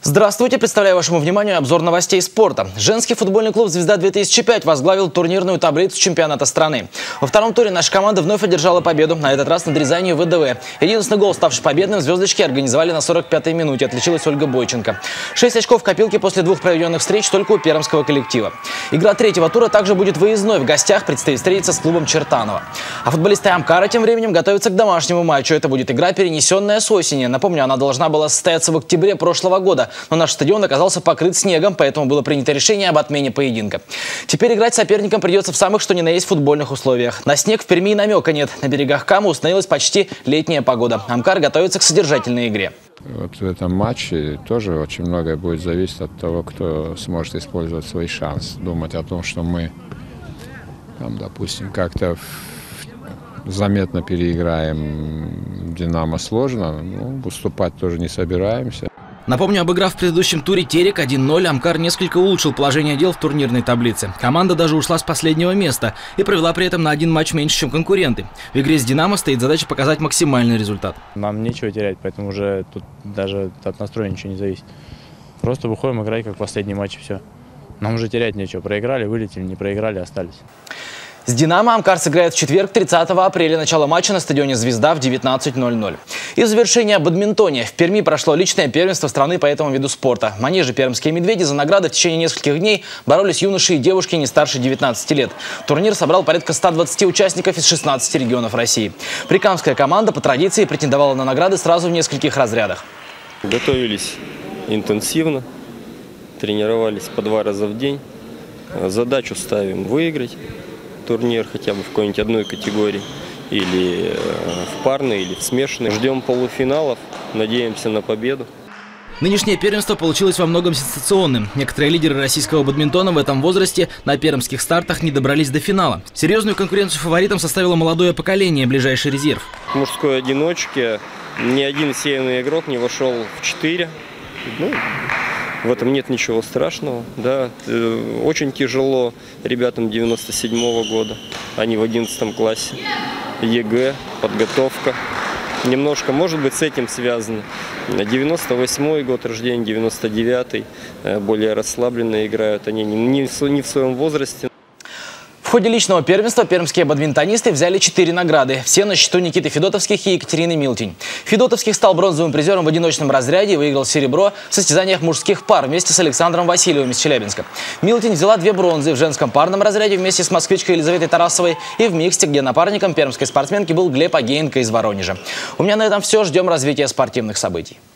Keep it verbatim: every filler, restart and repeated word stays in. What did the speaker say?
Здравствуйте! Представляю вашему вниманию обзор новостей спорта. Женский футбольный клуб «Звезда-две тысячи пять» возглавил турнирную таблицу чемпионата страны. Во втором туре наша команда вновь одержала победу, на этот раз над Рязанью ВДВ. Единственный гол, ставший победным, звездочки организовали на сорок пятой минуте. Отличилась Ольга Бойченко. Шесть очков в копилке после двух проведенных встреч только у пермского коллектива. Игра третьего тура также будет выездной. В гостях предстоит встретиться с клубом Чертаново. А футболисты Амкара тем временем готовятся к домашнему матчу. Это будет игра, перенесенная с осени. Напомню, она должна была состояться в октябре прошлого года. Но наш стадион оказался покрыт снегом, поэтому было принято решение об отмене поединка. Теперь играть соперникам придется в самых что ни на есть футбольных условиях. На снег в Перми и намека нет. На берегах Камы установилась почти летняя погода. Амкар готовится к содержательной игре. Вот в этом матче тоже очень многое будет зависеть от того, кто сможет использовать свой шанс. Думать о том, что мы, там, допустим, как-то заметно переиграем «Динамо» сложно, ну, уступать тоже не собираемся. Напомню, обыграв в предыдущем туре Терек один ноль, Амкар несколько улучшил положение дел в турнирной таблице. Команда даже ушла с последнего места и провела при этом на один матч меньше, чем конкуренты. В игре с «Динамо» стоит задача показать максимальный результат. Нам нечего терять, поэтому уже тут даже от настроя ничего не зависит. Просто выходим играть как последний матч и все. Нам уже терять нечего. Проиграли, вылетели, не проиграли, остались. С «Динамо» Амкар сыграет в четверг, тридцатого апреля, начало матча на стадионе «Звезда» в девятнадцать ноль ноль. И в завершение о бадминтоне. В Перми прошло личное первенство страны по этому виду спорта. В манеже «Пермские медведи» за награды в течение нескольких дней боролись юноши и девушки не старше девятнадцати лет. Турнир собрал порядка ста двадцати участников из шестнадцати регионов России. Прикамская команда по традиции претендовала на награды сразу в нескольких разрядах. Готовились интенсивно, тренировались по два раза в день. Задачу ставим выиграть турнир хотя бы в какой-нибудь одной категории, или в парной, или в смешанной. Ждем полуфиналов, надеемся на победу. Нынешнее первенство получилось во многом сенсационным. Некоторые лидеры российского бадминтона в этом возрасте на пермских стартах не добрались до финала. Серьезную конкуренцию фаворитам составило молодое поколение, ближайший резерв. В мужской одиночке ни один сеянный игрок не вошел в четыре. Ну, в этом нет ничего страшного. Да. Очень тяжело ребятам девяносто седьмого года. Они в одиннадцатом классе. ЕГЭ, подготовка. Немножко, может быть, с этим связано. девяносто восьмой год рождения, девяносто девятый. Более расслабленно играют. Они не в своем возрасте. В ходе личного первенства пермские бадминтонисты взяли четыре награды. Все на счету Никиты Федотовских и Екатерины Милтень. Федотовских стал бронзовым призером в одиночном разряде и выиграл серебро в состязаниях мужских пар вместе с Александром Васильевым из Челябинска. Милтень взяла две бронзы в женском парном разряде вместе с москвичкой Елизаветой Тарасовой и в миксте, где напарником пермской спортсменки был Глеб Агеенко из Воронежа. У меня на этом все. Ждем развития спортивных событий.